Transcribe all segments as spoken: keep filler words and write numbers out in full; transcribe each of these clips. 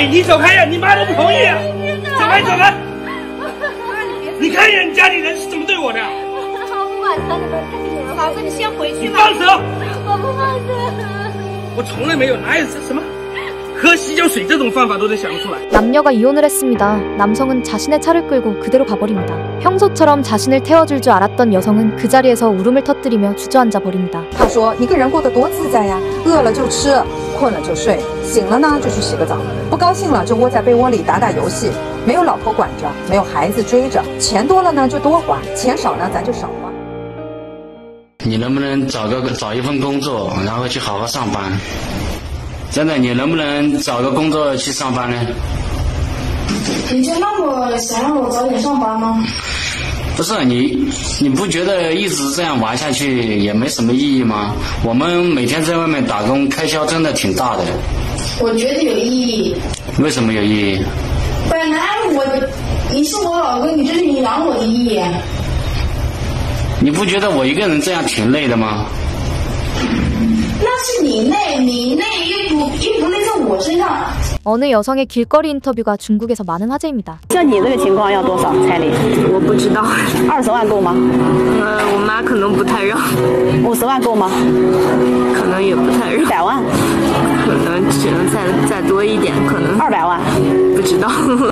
阿姨，你走开呀！你妈都不同意啊！走开，走开！你看一眼你家里人是怎么对我的？ 我不管他，你们看你们，嫂子，你先回去吧。 放手！ 我不放手。 我从来没有，哪有什么喝洗脚水这种方法都能想出来。 남녀가 이혼을 했습니다. 남성은 자신의 차를 끌고 그대로 가버립니다. 평소처럼 자신을 태워줄 줄 알았던 여성은 그 자리에서 울음을 터뜨리며 주저앉아 버립니다. 他说一个人过得多自在呀，饿了就吃，困了就睡，醒了呢就去洗个澡，不高兴了就窝在被窝里打打游戏，没有老婆管着，没有孩子追着，钱多了呢就多花，钱少呢咱就少花。 你能不能找个找一份工作，然后去好好上班？真的，你能不能找个工作去上班呢？ 你就那么想让我早点上班吗？ 不是你，你不觉得一直这样玩下去也没什么意义吗？我们每天在外面打工，开销真的挺大的。 我觉得有意义。 为什么有意义？ 本来我，你是我老公，你这是你养我的意义。 你不觉得我一个人这样挺累的吗？ 那是你累，你累又不又不累在我身上。 어느 여성의 길거리 인터뷰가 중국에서 많은 화제입니다. 像你这个情况要多少彩礼？ 我不知道， 二十万够吗？ 呃，我妈可能不太让。 五十万够吗？ 可能也不太让。 百万？ 可能只能再再多一点，可能。 二百万？ 不知道。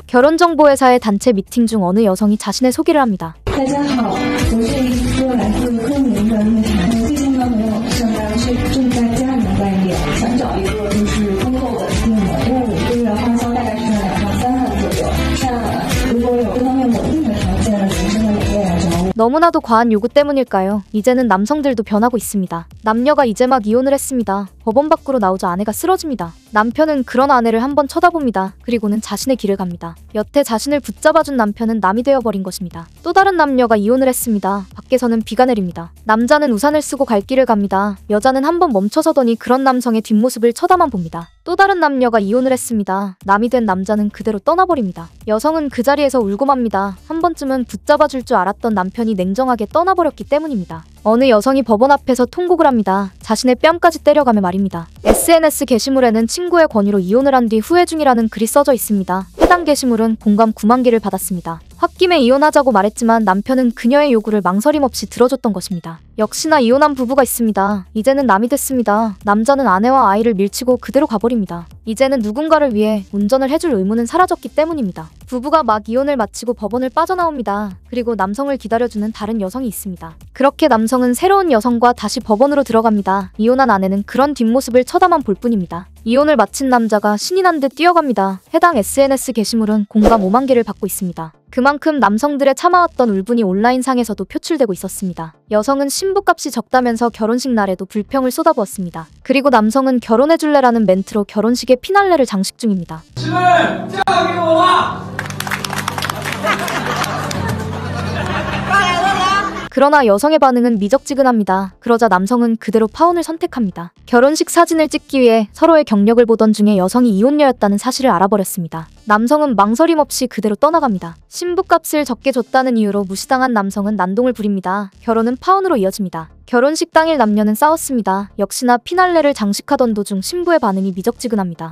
결혼정보회사의 단체 미팅 중 어느 여성이 자신의 소개를 합니다. 大家好，我是一个来自昆明的乐团，最近呢没有上班，是正在家里面待业，想找一个就是工作稳定的，因为我一个月花销大概是两到三万左右。那如果有这方面稳定的条件，女生们也可以来找我。 너무나도 과한 요구 때문일까요? 이제는 남성들도 변하고 있습니다. 남녀가 이제 막 이혼을 했습니다. 법원 밖으로 나오자 아내가 쓰러집니다. 남편은 그런 아내를 한번 쳐다봅니다. 그리고는 자신의 길을 갑니다. 여태 자신을 붙잡아준 남편은 남이 되어버린 것입니다. 또 다른 남녀가 이혼을 했습니다. 밖에서는 비가 내립니다. 남자는 우산을 쓰고 갈 길을 갑니다. 여자는 한번 멈춰서더니 그런 남성의 뒷모습을 쳐다만 봅니다. 또 다른 남녀가 이혼을 했습니다. 남이 된 남자는 그대로 떠나버립니다. 여성은 그 자리에서 울고 맙니다. 한 번쯤은 붙잡아줄 줄 알았던 남편이 냉정하게 떠나버렸기 때문입니다. 어느 여성이 법원 앞에서 통곡을 합니다. 자신의 뺨까지 때려가며 말입니다. 에스엔에스 게시물에는 친구의 권유로 이혼을 한 뒤 후회 중이라는 글이 써져 있습니다. 해당 게시물은 공감 구만 개를 받았습니다. 홧김에 이혼하자고 말했지만 남편은 그녀의 요구를 망설임 없이 들어줬던 것입니다. 역시나 이혼한 부부가 있습니다. 이제는 남이 됐습니다. 남자는 아내와 아이를 밀치고 그대로 가버립니다. 이제는 누군가를 위해 운전을 해줄 의무는 사라졌기 때문입니다. 부부가 막 이혼을 마치고 법원을 빠져나옵니다. 그리고 남성을 기다려주는 다른 여성이 있습니다. 그렇게 남성은 새로운 여성과 다시 법원으로 들어갑니다. 이혼한 아내는 그런 뒷모습을 쳐다만 볼 뿐입니다. 이혼을 마친 남자가 신이 난 듯 뛰어갑니다. 해당 에스엔에스 게시물은 공감 오만 개를 받고 있습니다. 그만큼 남성들의 참아왔던 울분이 온라인상에서도 표출되고 있었습니다. 여성은 신부값이 적다면서 결혼식 날에도 불평을 쏟아부었습니다. 그리고 남성은 결혼해줄래라는 멘트로 결혼식의 피날레를 장식 중입니다. 그러나 여성의 반응은 미적지근합니다. 그러자 남성은 그대로 파혼을 선택합니다. 결혼식 사진을 찍기 위해 서로의 경력을 보던 중에 여성이 이혼녀였다는 사실을 알아버렸습니다. 남성은 망설임 없이 그대로 떠나갑니다. 신부값을 적게 줬다는 이유로 무시당한 남성은 난동을 부립니다. 결혼은 파혼으로 이어집니다. 결혼식 당일 남녀는 싸웠습니다. 역시나 피날레를 장식하던 도중 신부의 반응이 미적지근합니다.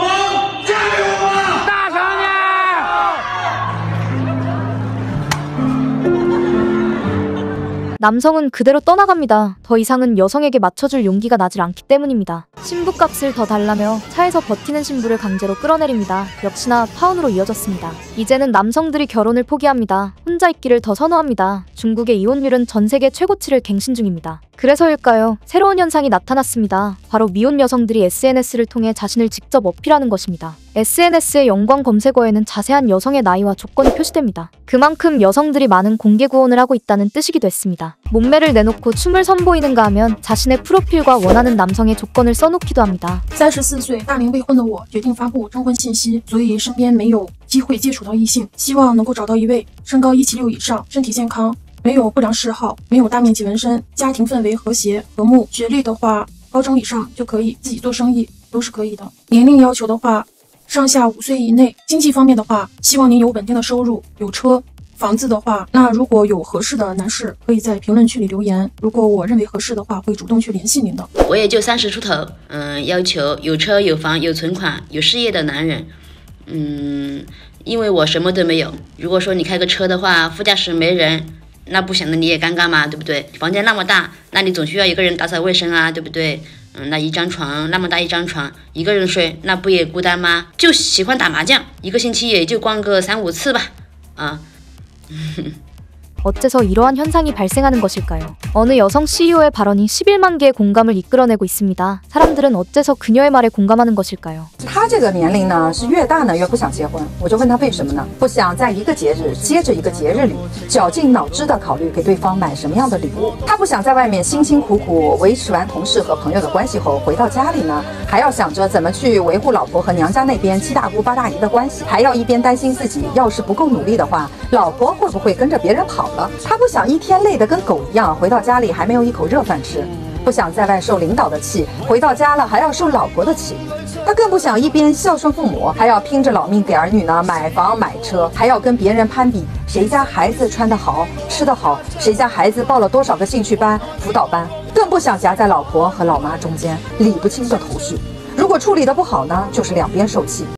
남성은 그대로 떠나갑니다. 더 이상은 여성에게 맞춰줄 용기가 나질 않기 때문입니다. 신부값을 더 달라며 차에서 버티는 신부를 강제로 끌어내립니다. 역시나 파혼으로 이어졌습니다. 이제는 남성들이 결혼을 포기합니다. 혼자 있기를 더 선호합니다. 중국의 이혼율은 전 세계 최고치를 갱신 중입니다. 그래서일까요? 새로운 현상이 나타났습니다. 바로 미혼 여성들이 에스엔에스를 통해 자신을 직접 어필하는 것입니다. 에스엔에스의 연관 검색어에는 자세한 여성의 나이와 조건이 표시됩니다. 그만큼 여성들이 많은 공개 구원을 하고 있다는 뜻이기도 했습니다. 몸매를 내놓고 춤을 선보이는가 하면 자신의 프로필과 원하는 남성의 조건을 써놓기도 합니다. 三十四岁大龄未婚的我决定发布征婚信息，所以身边没有机会接触到异性，希望能够找到一位身高一七六以上，身体健康，没有不良嗜好，没有大面积纹身，家庭氛围和谐和睦，学历的话高中以上就可以，自己做生意都是可以的。年龄要求的话，上下五岁以内。经济方面的话，希望您有稳定的收入，有车。房子的话，那如果有合适的男士，可以在评论区里留言。如果我认为合适的话，会主动去联系您的。 我也就三十出头，嗯，要求有车有房有存款有事业的男人， 嗯，因为我什么都没有。如果说你开个车的话，副驾驶没人，那不显得你也尴尬吗？对不对？房间那么大，那你总需要一个人打扫卫生啊，对不对？嗯，那一张床那么大一张床，一个人睡，那不也孤单吗？就喜欢打麻将，一个星期也就逛个三五次吧。啊。 어째서 이러한 현상이 발생하는 것일까요? 어느 여성 씨이오의 발언이 십일만 개의 공감을 이끌어내고 있습니다. 사람들은 어째서 그녀의 말에 공감하는 것일까요? 他这个年龄呢，是越大呢越不想结婚。我就问他为什么呢？不想在一个节日接着一个节日里，绞尽脑汁的考虑给对方买什么样的礼物。他不想在外面辛辛苦苦维持完同事和朋友的关系后，回到家里呢，还要想着怎么去维护老婆和娘家那边七大姑八大姨的关系，还要一边担心自己要是不够努力的话，老婆会不会跟着别人跑了。他不想一天累得跟狗一样，回到家里还没有一口热饭吃。不想在外受领导的气，回到家了还要受老婆的气。他更不想一边孝顺父母，还要拼着老命给儿女呢买房买车，还要跟别人攀比谁家孩子穿得好吃得好，谁家孩子报了多少个兴趣班辅导班。更不想夹在老婆和老妈中间理不清的头绪。如果处理得不好呢，就是两边受气。